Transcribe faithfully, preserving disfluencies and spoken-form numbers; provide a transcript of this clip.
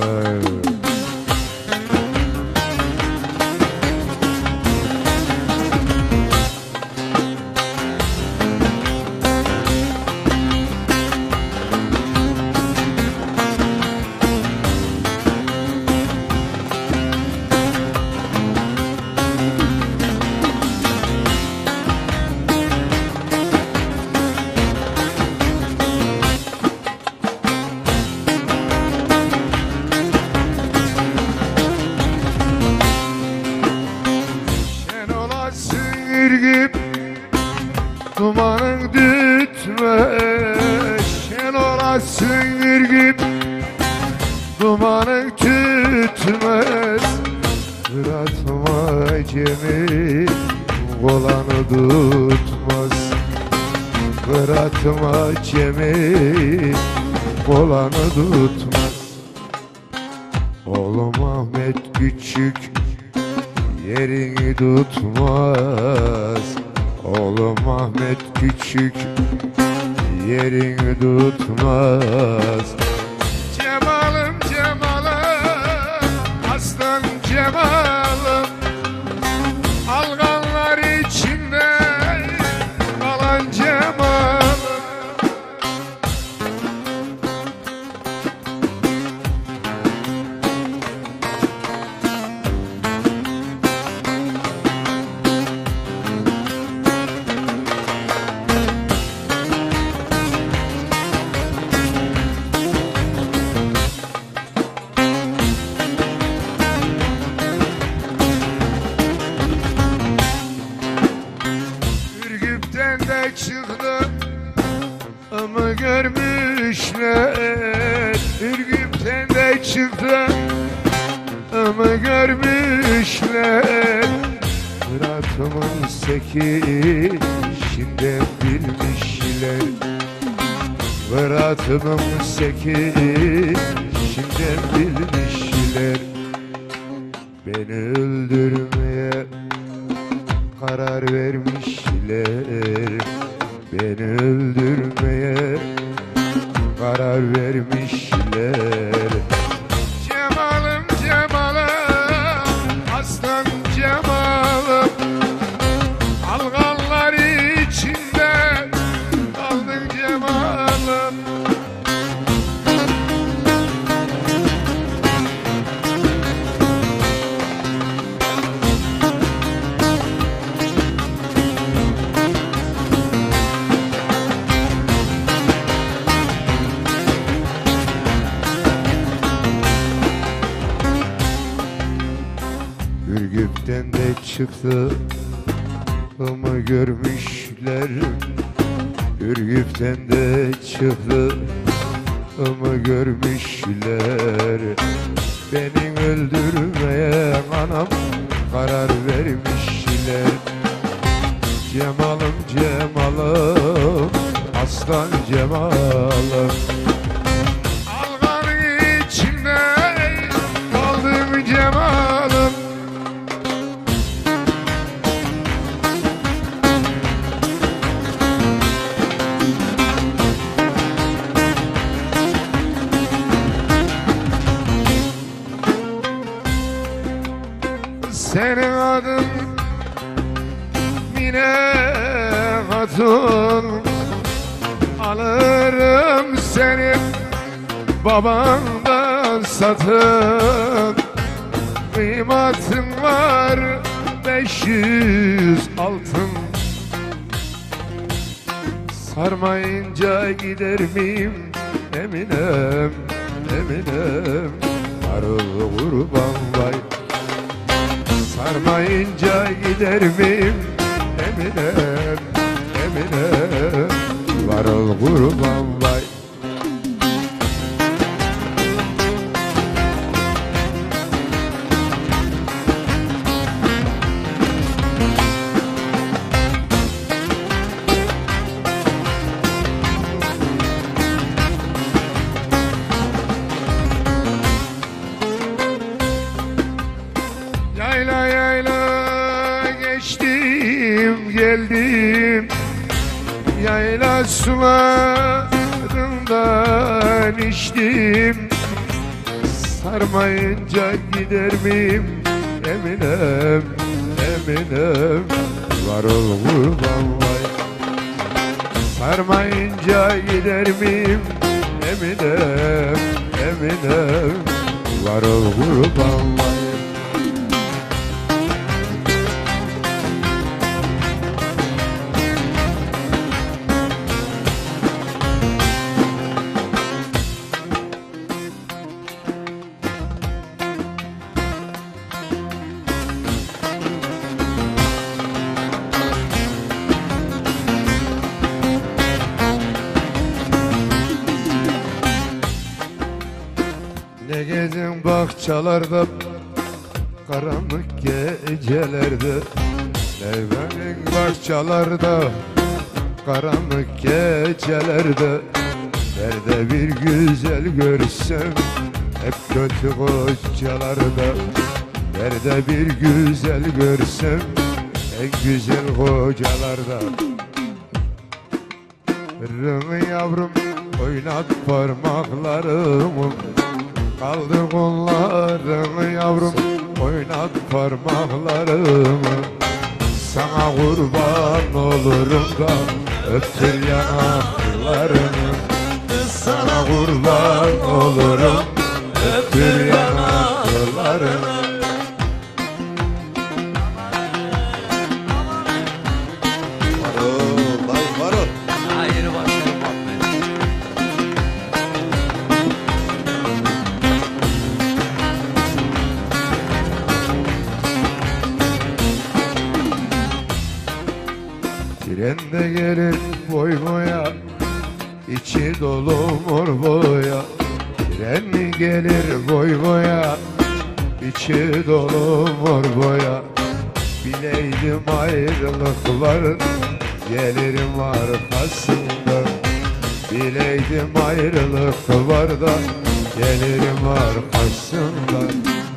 Ürgüp dumanın dütme, şen olasın Ürgüp dumanın tütmez. Bırakma gemi olanı tutmaz, bırakma gemi olanı tutmaz. Oğlum Ahmet küçük yerini tutmaz, oğlum Ahmet küçük yerini tutmaz. Cemalım Cemalım, aslan Cemalım, alganlar içinde kalan Cemalım. Çıktı ama görmüşler, Ürgüp'ten de çıktı ama görmüşler. Fırat'ımın sekişinden bilmişler, Fırat'ımın sekişinden bilmişler. Beni öldürmeye karar vermişler, beni öldürmeye karar vermişler. Cemalım Cemalım, aslan Cemalım, alganlar içinde kaldın Cemalım. Ürgüp'ten de çıktı ama görmüşler, Ürgüp'ten de çıktı ama görmüşler. Beni öldürmeye anam karar vermişler. Cemalım Cemalım, aslan Cemalım, alganın içinde kaldım Cemalım. Senin adın Mine Hatun, alırım seni babandan satın. Kıymatın var beş yüz altın, sarmayınca gider miyim Eminem, Eminem, arıl kurban vay. Sarmayınca gider miyim Eminem, Eminem, varıl kurban vay. Yayla yayla geçtim geldim, yayla sularından içtim. Sarmayınca gider miyim Eminem, Eminem, var ol kurban vay. Sarmayınca gider miyim Eminem, Eminem, var ol kurban vay. Ne gezin bahçelerde, karanlık gecelerde. Ne benim bahçelerde, karanlık gecelerde. Nerede bir güzel görsem, hep kötü kocalarda. Nerede bir güzel görsem, en güzel kocalarda. Rını yavrum, oynat parmaklarımı. Kaldır kollarını yavrum, oynat parmaklarımı. Sana kurban olurum da öptür yanaklarını. Sana kurban olurum, öptür yanaklarını. Varol, dayı varol. Daha yeni başladım Muhammed. Tren de gelir boy boya, içi dolu mor boya. Tren gelir boy boya, içi dolu mor boya. Bileydim ayrılıkların, gelirim arkasından. Bileydim ayrılık var da, gelirim arkasından.